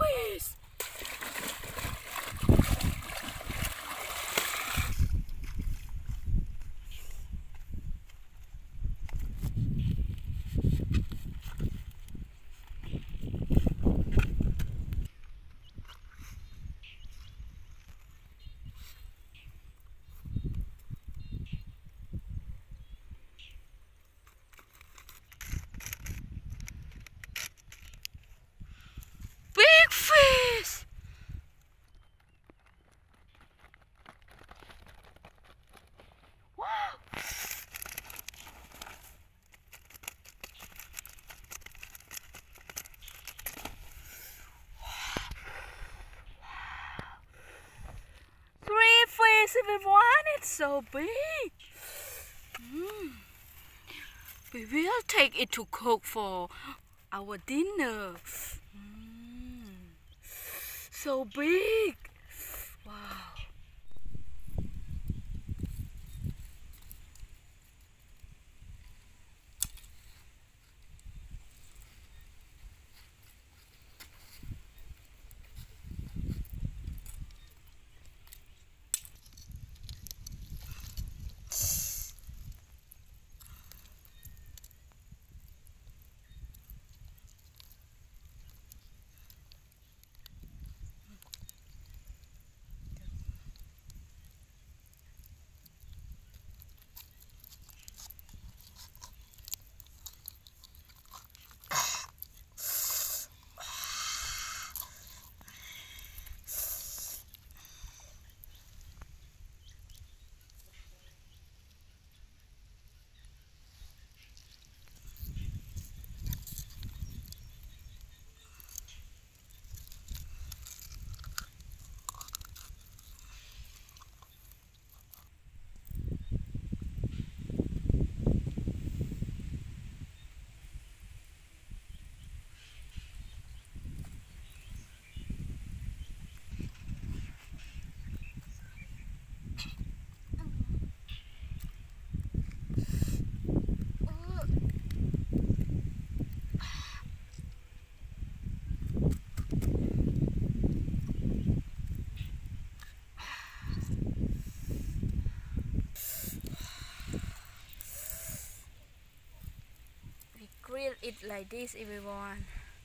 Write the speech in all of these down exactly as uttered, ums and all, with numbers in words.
fish! Big fish! Wow! Three fish, everyone! It's so big! Mm. We will take it to cook for our dinner. Mm. So big! Wow! Grill it like this, everyone.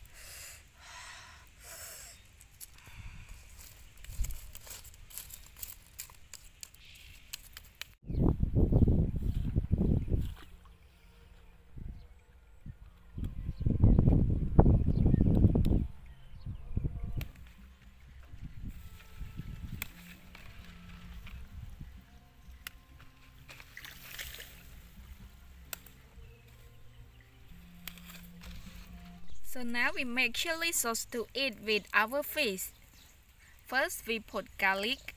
So now we make chili sauce to eat with our fish. First we put garlic,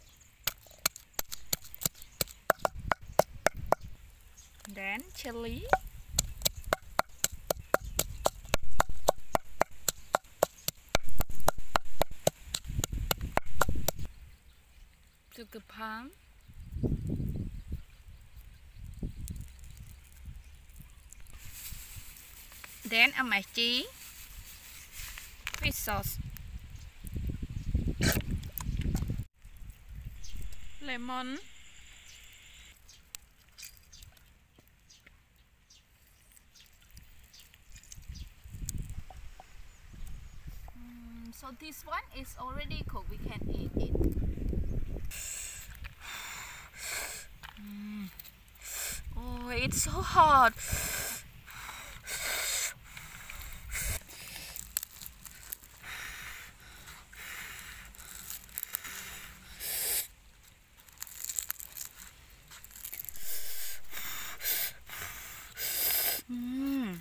then chili, sugar palm, then amachi, fish sauce, lemon, mm, so this one is already cooked, we can eat it. Mm. Oh, it's so hot. Mm.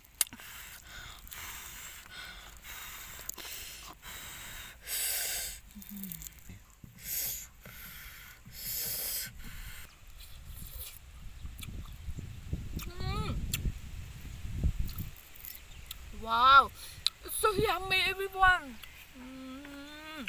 Mm. Wow, it's so yummy, everyone. Mm.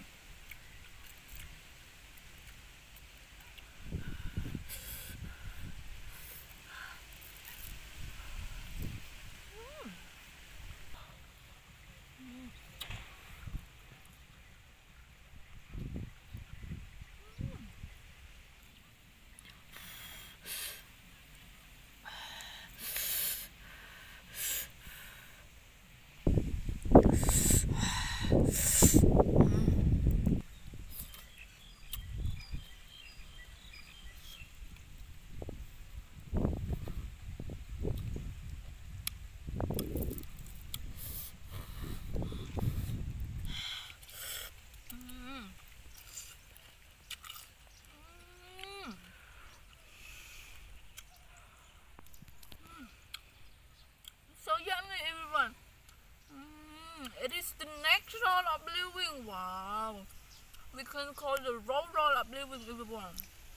It is the natural of living. Wow. We can call the rural of living, everyone.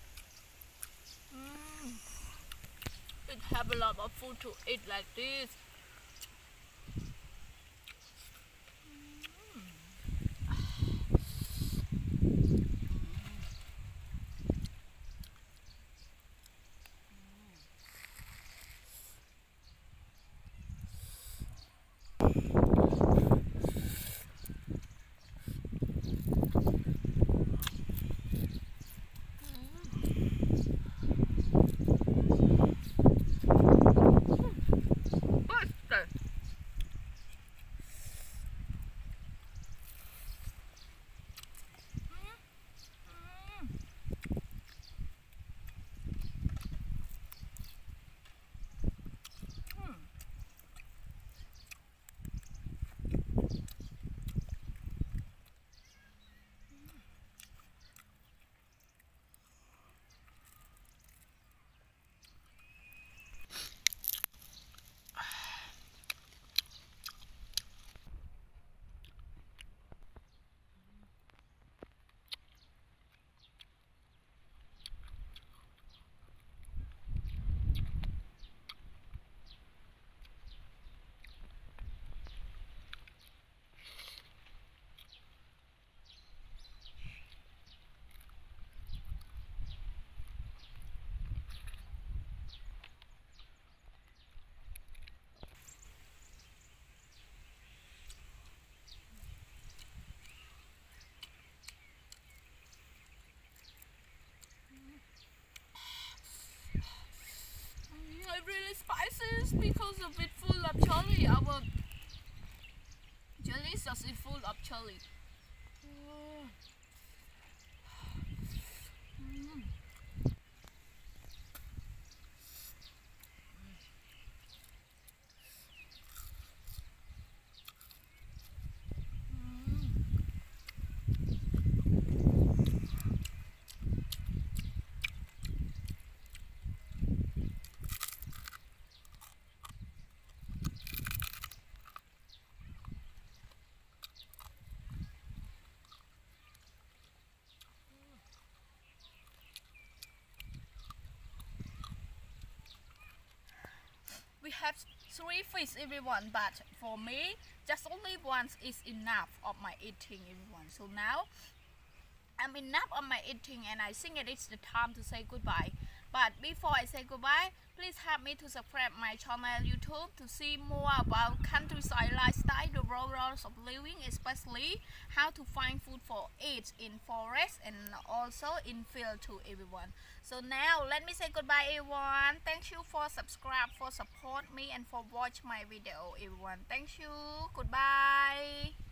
Mm. It have a lot of food to eat like this. It really spicy because of it full of chili. Our jelly sauce is full of chili. Mm. We have three fish, everyone, but for me just only one is enough of my eating, everyone. So now I'm enough of my eating and I think it is the time to say goodbye. But before I say goodbye, please help me to subscribe my channel YouTube to see more about countryside lifestyle, the rural of living, especially how to find food for eat in forest and also in field too, everyone. So now let me say goodbye, everyone. Thank you for subscribe, for support me and for watch my video, everyone. Thank you. Goodbye.